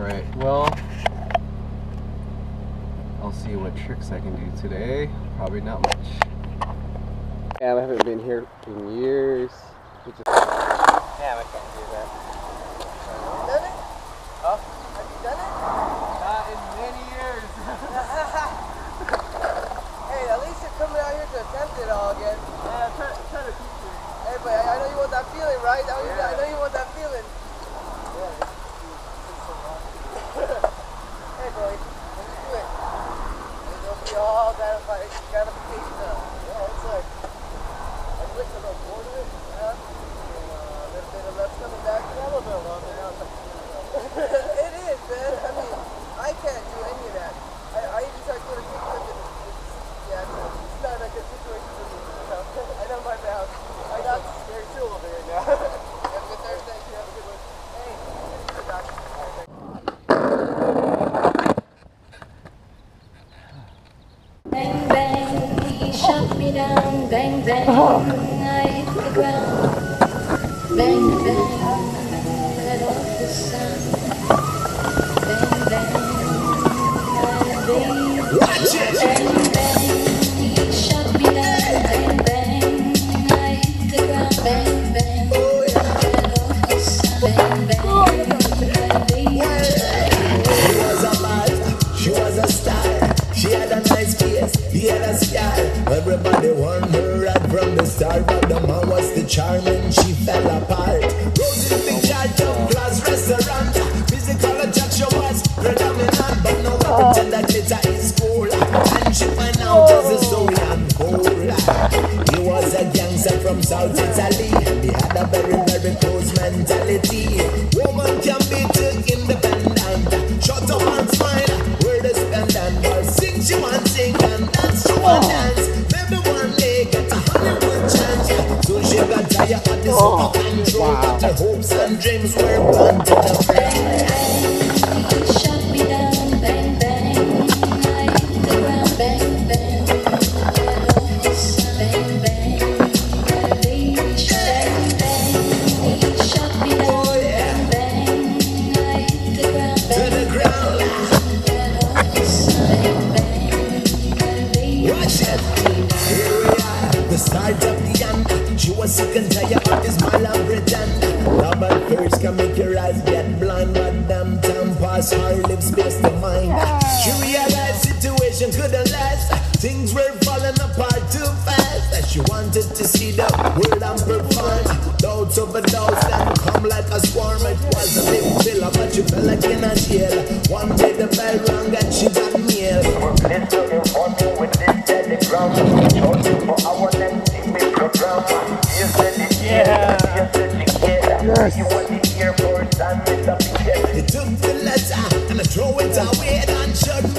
Alright, well, I'll see what tricks I can do today. Probably not much. Yeah, I haven't been here in years. Damn, I can't do that. Have you done it? Huh? Have you done it? Not in many years. Hey, at least you're coming out here to attempt it all again. Yeah, try to teach me. Hey, but I know you want that feeling, right? I know you want that feeling. Yeah. Hey, boy, let's do it. It'll be all gratification. Yeah, it's like I licked a little board of it, yeah. And a little bit of left coming back. Yeah, a little bit of love. It is, man. I mean, I can't do any of that. I even tried doing a kickflip and yeah, it's not a good situation for me. I know my mouth. I got scared too over here now. Have a good Thursday. You have a good one. Hey, good doctor. Bang bang, he shot me down. Bang bang, I hit the ground. Bang bang, let off the sound. Bang bang, my baby. Watch it! Bang bang, he shot me down. Bang bang, I hit the ground. Bang bang, let off the sound. Bang bang, my baby. She was a buzz, she was a star. She had a nice face, he had a scar. Everybody warned her right from the start, but the man was the charm and she fell apart. Rose in the charge of class restaurant. Physical attraction was predominant, but no one pretend that glitter is cool. And she find out as a story unfold. He was a gangster from South Italy, and he had a very, very close mentality. Woman can be too independent. Shut up and smile, where the spend and ball. Sing, she want sing and dance, she want dance. Maybe one day get a Hollywood chance. So she got tired of this over control, but her hopes and dreams were gone to the ground. He shot me down, bang bang, I hit the ground, bang bang, let off the sound, bang bang, my baby shot, bang bang, he shot me down, bang bang, I hit the ground, To the ground. let off the sound, bang bang, my baby. Watch it. Here we are, the start of the end. She was sick and tired of this mal and pretend. Love at first can make your eyes get blind, but damn time pass, her lips best of mine. She realized situation couldn't last. Things were falling apart too fast. That she wanted to see the world and perform. Doubts over doubts then come like a swarm. It was a big filler, but she felt like in a jail. One day the bell rang and she got nailed. Please do you want me with this telegram? Told you for our next TV program. You said it, yeah. You said it, yeah. Yes. You want the Air Force and Mr. Piquet. It took the letter and I throw it away and shut